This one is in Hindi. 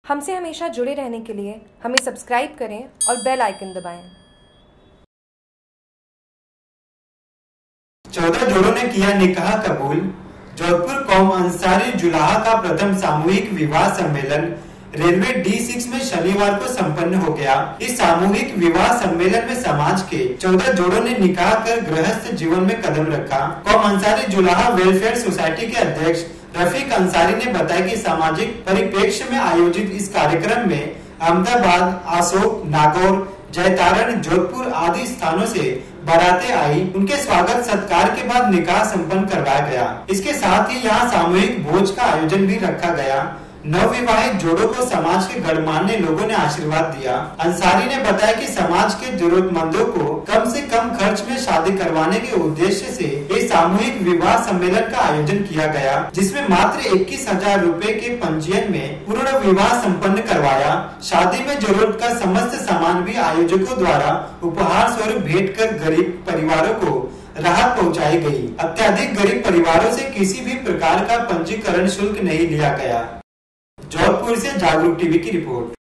हमसे हमेशा जुड़े रहने के लिए हमें सब्सक्राइब करें और बेल आइकन दबाएं। 14 जोड़ों ने किया निकाह कबूल। जोधपुर कौम अंसारी जुलाहा का प्रथम सामूहिक विवाह सम्मेलन रेलवे D6 में शनिवार को संपन्न हो गया। इस सामूहिक विवाह सम्मेलन में समाज के 14 जोड़ों ने निकाह कर गृहस्थ जीवन में कदम रखा। कौम अंसारी जुलाहा वेलफेयर सोसाइटी के अध्यक्ष रफीक अंसारी ने बताया कि सामाजिक परिप्रेक्ष्य में आयोजित इस कार्यक्रम में अहमदाबाद, अशोक, नागौर, जयतारण, जोधपुर आदि स्थानों से बारातें आई। उनके स्वागत सत्कार के बाद निकाह संपन्न करवाया गया। इसके साथ ही यहाँ सामूहिक भोज का आयोजन भी रखा गया। नवविवाहित जोड़ों को समाज के गणमान्य लोगों ने आशीर्वाद दिया। अंसारी ने बताया कि समाज के जरूरतमंदों को कम से कम खर्च में शादी करवाने के उद्देश्य से एक सामूहिक विवाह सम्मेलन का आयोजन किया गया, जिसमें मात्र 21,000 रूपए के पंजीयन में पूर्ण विवाह संपन्न करवाया। शादी में जरूरत का समस्त सामान भी आयोजकों द्वारा उपहार स्वरूप भेंट कर गरीब परिवारों को राहत पहुंचाई गई। अत्यधिक गरीब परिवारों से किसी भी प्रकार का पंजीकरण शुल्क नहीं लिया गया। जोधपुर से जागरूक टीवी की रिपोर्ट।